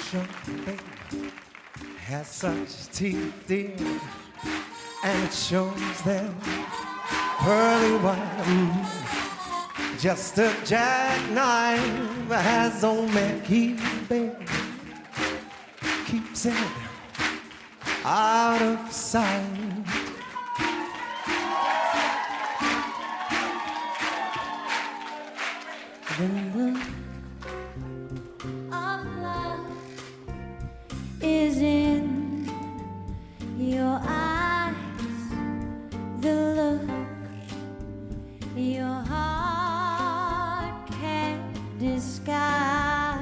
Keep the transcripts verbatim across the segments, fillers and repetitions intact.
young baby has such teeth, dear, and it shows them pearly white. Mm. Just a jackknife has old Mackie, baby, keeps it out of sight. The look of love is in your eyes. The look your heart can't disguise.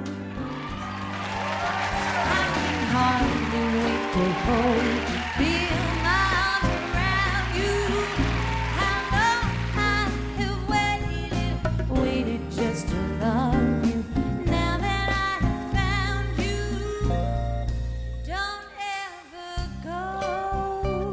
I can hardly wait to hold you, feel my arms around you. How long I have waited, waited just to love you. Now that I have found you, don't ever go.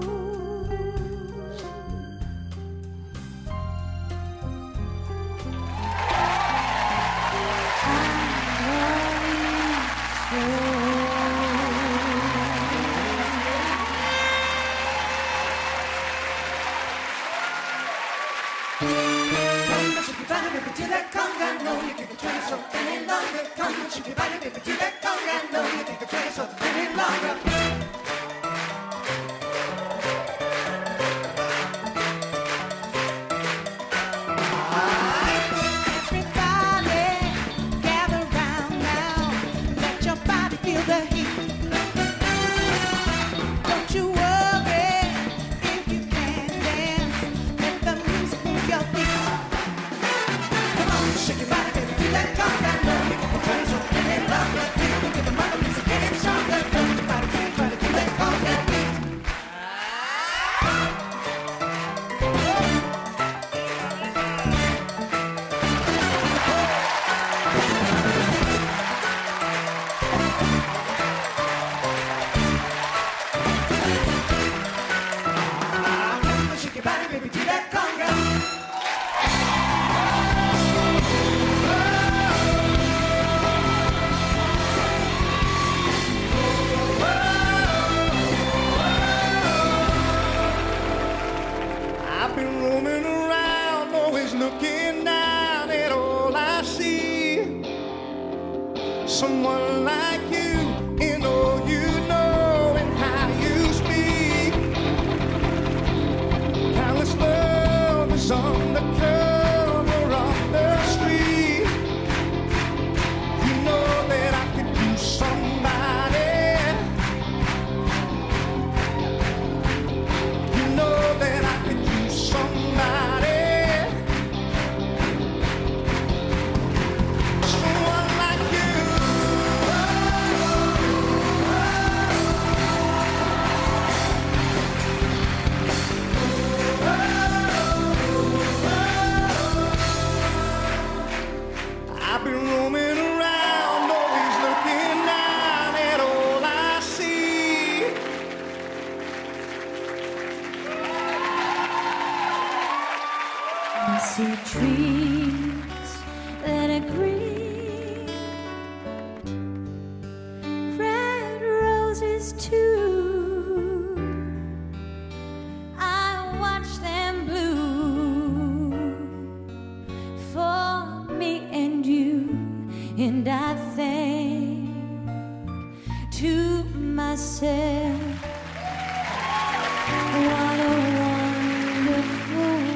Shake your body, baby, to that conga. No, you can't control yourself any longer. Come on, shake your body, baby, to that conga. No, you can't control yourself any longer. Looking down at all I see, someone like you in all you know and how you speak. Callous love is on the corner of the street. You know that I could use somebody. You know that I could use somebody. I see trees that are green, red roses too. I watch them bloom for me and you, and I think to myself, what a wonderful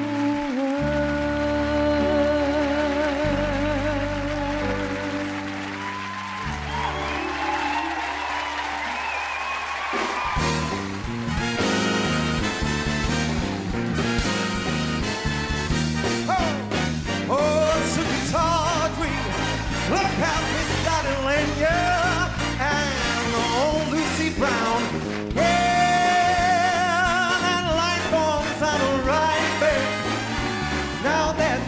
Look how we started laying, yeah, and old Lucy Brown. Yeah, that light bulb's on the right, babe. Now that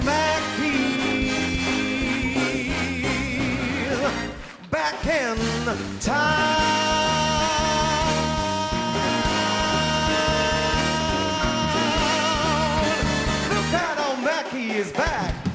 Mackie's back in time. Look at old Mackie is back.